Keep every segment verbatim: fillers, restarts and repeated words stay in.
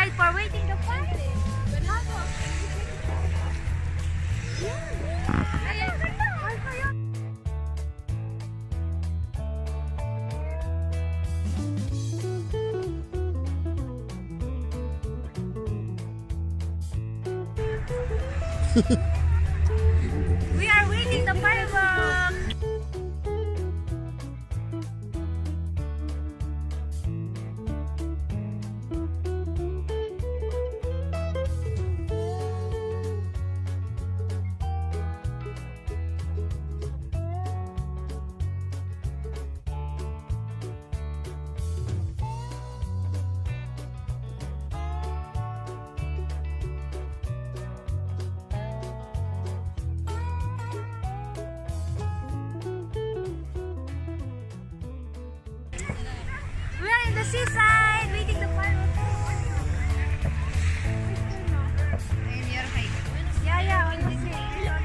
seaside for waiting the fire. We are waiting the fireworks. We are in the seaside waiting the fireworks. Yeah, yeah, on the sea.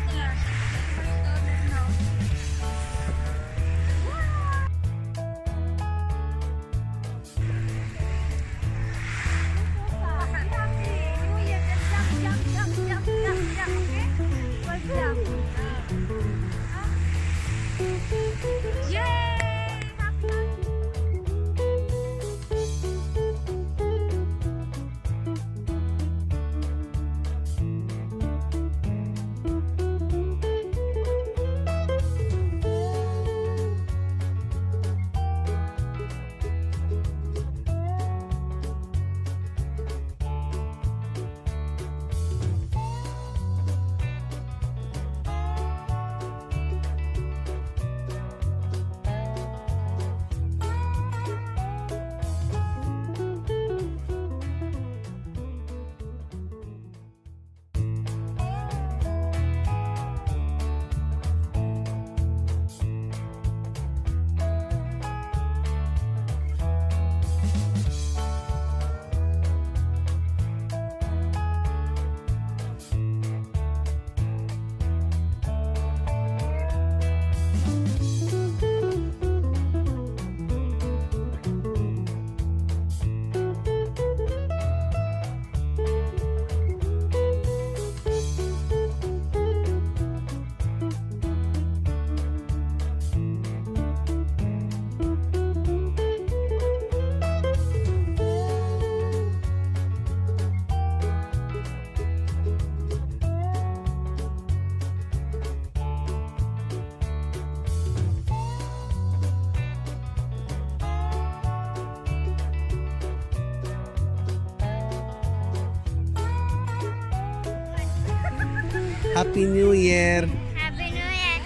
Happy New Year. Happy New Year.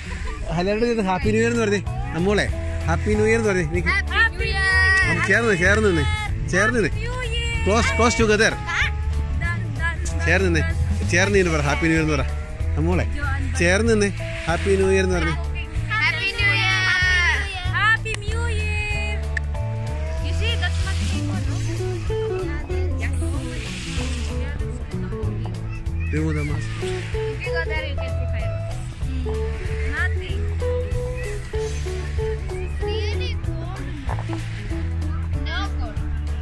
Hello, Happy New Year എന്ന് പറഞ്ഞേ. അമ്മോളെ Happy New Year എന്ന് പറഞ്ഞേ. Happy New Year. ചേർന്ന് ചേർന്ന് നിന്ന് ചേർന്ന് close close together. ചേർന്ന് നിന്ന് ചേർന്ന് നിന്ന് പറ Happy New Year എന്ന് പറ. അമ്മോളെ ചേർന്ന് നിന്ന് Happy New Year എന്ന് പറഞ്ഞേ. Happy New Year. Happy New Year. You see, that's my name, no? Yes. Remove the mask. If you go there, you can see fireworks. Nothing. Really cold. No cold.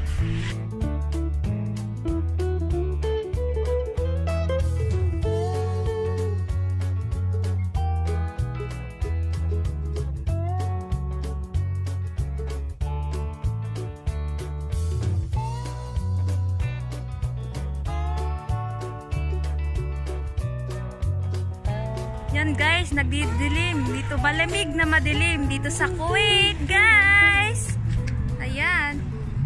Yan guys, nagdidilim. Dito malamig na madilim. Dito sa Kuwait guys. Ayan.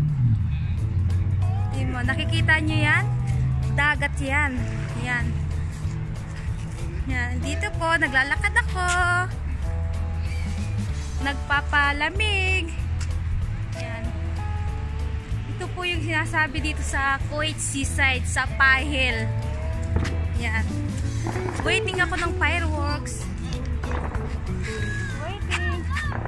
Timo, nakikita nyo yan? Dagat yan. Yan. Yan. Dito po, naglalakad ako. Nagpapalamig. Yan. Ito po yung sinasabi dito sa Kuwait seaside, sa Pahil. Yan. Waiting ako ng fireworks. Waiting.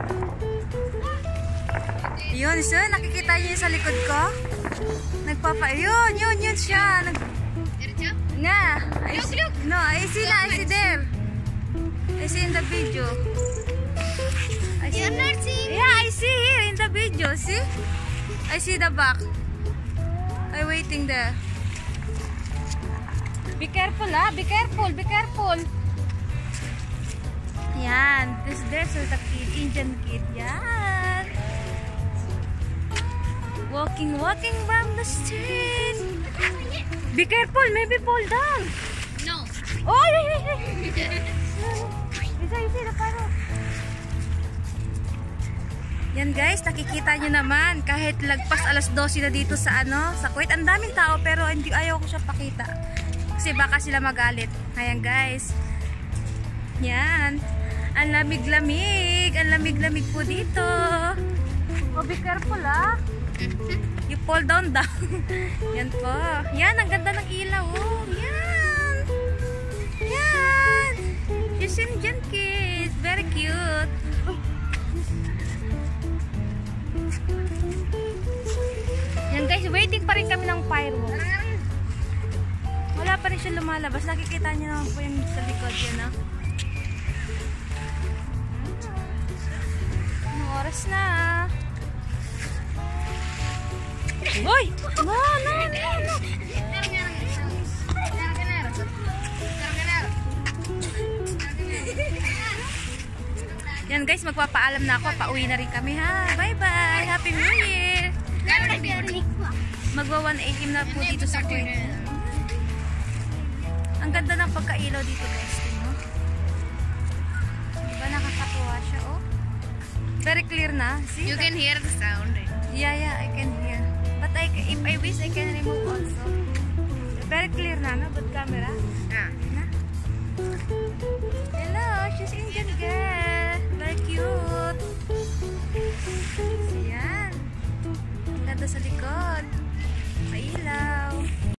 Yun siya. Nakikita niyo sa likod ko? Nagpapa... Yun, yun, yun siya. Nag... Nga. I see... No, I see na. I see there. I see in the video. I see... You're not seeing? Yeah, I see here in the video. See? I see the back. I I waiting there. Be careful ah, be careful, be careful. Yan, this there's the kid, Indian kid. Yan. Walking, walking down the street. Be careful, maybe fall down. No. Oh, yeah, yeah, yeah. Isa, isa, naparo. Yan guys, nakikita nyo naman, kahit lagpas alas dose na dito sa ano, sa Kuwait, ang daming tao pero hindi, ayaw ko siya pakita. Kasi baka sila magalit. Ayan guys. Yan. Ang lamig-lamig. Ang lamig-lamig po dito. Oh, be careful ah. You fall down down. Yan po. Yan, ang ganda ng ilaw. Oh, yan. Yan. She's Indian kids. Very cute. Yan guys, waiting pa rin kami ng fireworks. Wala pa rin siya lumalabas. Nakikita niyo naman po yung sa likod yan, ah. Anong oras na? Uy! No, no, no, no! Yan guys, magpapaalam na ako. Pauwi na rin kami ha. Bye-bye! Happy New Year! Magwa one A M na po dito sa Kuwait. Ang ganda ng pagkailaw dito guys. No? Diba nakakatuwa siya oh? Very clear na. See? You can hear the sound. Yeah, yeah, I can hear. But I, if I wish, I can remove also. Very clear na, no? Good camera. Yeah. Na? Hello, she's Indian girl. Very cute. Yan. Ang ganda sa likod. Pailaw.